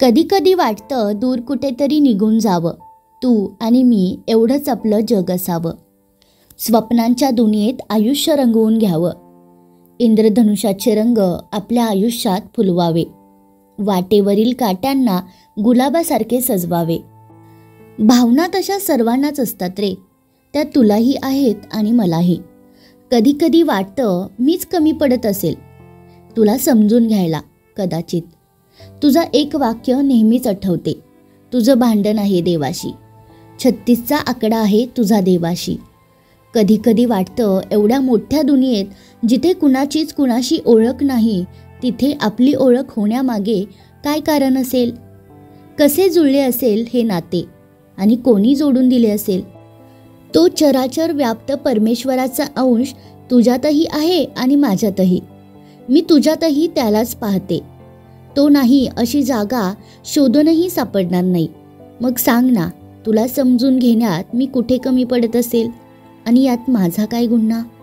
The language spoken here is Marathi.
कधी कधी वाटतं दूर कुठेतरी निघून जावं, तू आणि मी एवढंच आपलं जग असावं. स्वप्नांच्या दुनियेत आयुष्य रंगवून घ्यावं. इंद्रधनुष्याचे रंग आपल्या आयुष्यात फुलवावे. वाटेवरील काट्यांना गुलाबासारखे सजवावे. भावना तशा सर्वांनाच असतात रे, त्या तुलाही आहेत आणि मलाही. कधी कधी वाटतं मीच कमी पडत असेल तुला समजून घ्यायला. कदाचित तुझं एक वाक्य नेहमीच आठवते, तुझं भांडण आहे देवाशी, 36चा आकडा आहे तुझा देवाशी. कधी कधी वाटतं एवढ्या मोठ्या दुनियेत जिथे कुणाचीच कुणाशी ओळख नाही, तिथे आपली ओळख होण्यामागे काय कारण असेल? कसे जुळले असेल हे नाते आणि कोणी जोडून दिले असेल? तो चराचर व्याप्त परमेश्वराचा अंश तुझ्यातही आहे आणि माझ्यातही. मी तुझ्यातही त्यालाच पाहते. तो नाही अशी जागा शोधूनही सापडणार नाही. मग सांग ना, तुला समजून घेण्यात मी कुठे कमी पडत असेल आणि यात माझा काय गुन्हा?